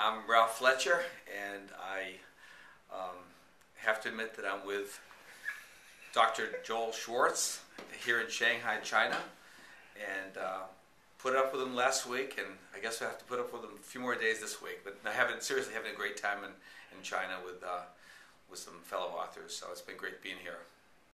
I'm Ralph Fletcher, and I have to admit that I'm with Dr. Joel Schwartz here in Shanghai, China, and put up with him last week, and I guess I have to put up with him a few more days this week. But seriously having a great time in China with some fellow authors, so it's been great being here.